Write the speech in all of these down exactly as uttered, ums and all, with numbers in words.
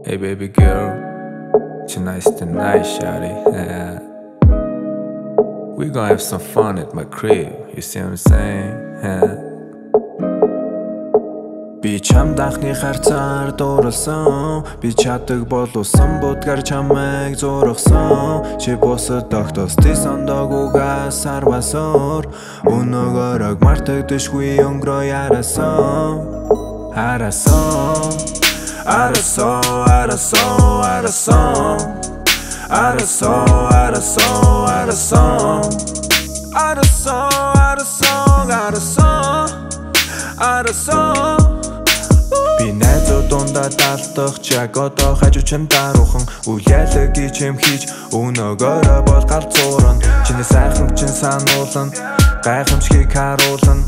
Hey baby girl, tonight's the night, shawty. Yeah. We gonna have some fun at my crib, you see what I'm saying? Yeah. Би чамд анхны харцаар дууралсан, би чаддаг боловсон будгаар чамайг зургасан. Чи бусад тогтоостой сондоогоогаас арвасоор өнөөгөөрөг мартагдашгүй өнгөрөө Arasso. Arasso, Arasso, Arasso, Arasso, Arasso, Arasso, Arasso, Arasso, Arasso, Arasso. Би найзууд дундаа далдах чаг одоо хажуу чин даруухан үеэлэг гэж юм хийж өнөөгөөрөө бол галзуурна. Чиний сайхан чин сануулна, гайхамшигыг харуулна.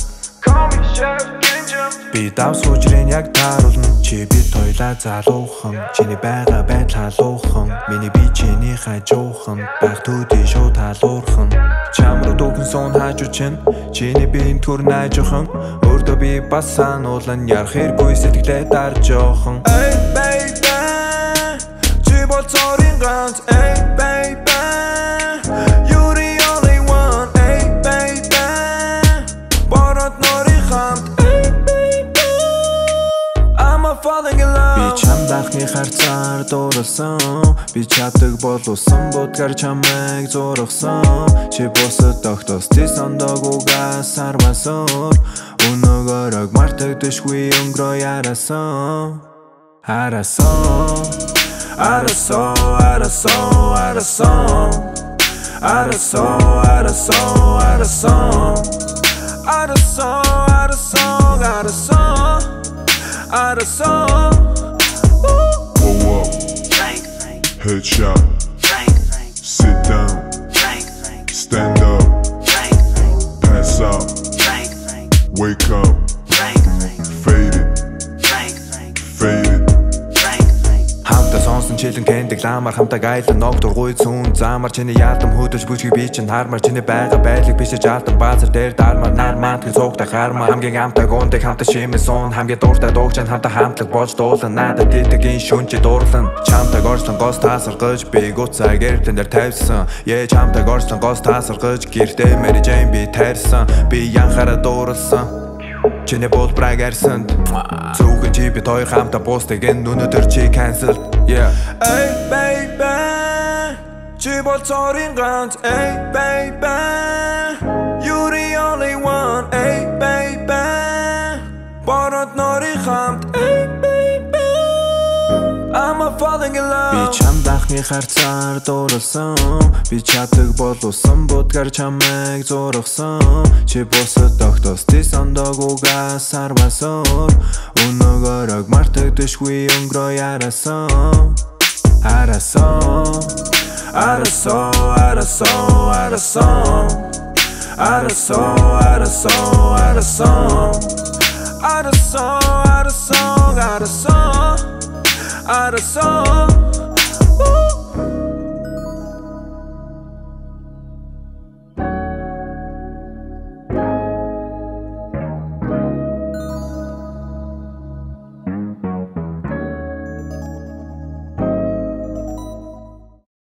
Би давс хүчрийн яг тааруулна. Чи бид хоёлаа залуухан, чиний байгаа байдал халуухан, миний би чиний хажуухан, баг төдий шууд халуурхан. Чам руу дүүхэн суун хажуу чин, чиний биеийн түр найжуухан, өөртөө би бас сануулна, ярах хэргүй сэтгэлээ дарж жоохон. Эй baby, чи бол цорын ганц. Эй baby, you're the only one. Эй baby, борот норын хамт. Falling in love. Би чамд анхны харцаар дууралсан, би чаддаг боловсон будгаар чамайг зургасан. Чи бусад тогтоостой сондоогоогаас арвасоор өнөөгөөрөг мартагдашгүй өнгөрөө Arasso. Arasso, Arasso, Arasso, Arasso, Arasso, Arasso, Arasso, Arasso, Arasso, Arasso, Arasso. Pull up, headshot, sit down, stand up, pass out, wake up, faded, faded. Хамтаа сонсон чилэн кэндэг ламар хамтаа гайлан ногдор гуй цүүн заамар чиний яалтам хөдөлж бүжгийг би чинь хармар чиний байгаа байлыг бишэж алтан баазар дээр дармар нар маадгийн цугтай хармар хамгийн амтаа гундыг хамтаа шимэн суун хамгийн дуртай дуугчанд хамтаа хамтлаг болж дуулан надад дитгийн шүнчи дуурлан чамтаг орсон гос таасаргаж би гуцаа гэртэн дээр тавьсан яа чамтаг орсон гос таасаргаж гэртээ Mary Jane би тайрсан би янхаараа дууралсан. Чиний бол браг арсанд зүгэн чи бид хоёр хамтаа буустыг энэ өнөөдөр чи cancel. Yeah. Hey baby, чи бол цорын ганц. Hey baby, you're the only one. Hey baby, борот норын хамт. Hey baby, I'm a falling in love. Би чамд анхны харцаар дууралсан, би чаддаг боловсон будгаар чамайг зургасан. Чи бусад тогтоостой сондоогоогаас арвасоор өнөөгөөрөг мартагдашгүй өнгөрөө Arasso. Arasso, Arasso, Arasso, Arasso, Arasso, Arasso, Arasso, Arasso, Arasso, Arasso, Arasso.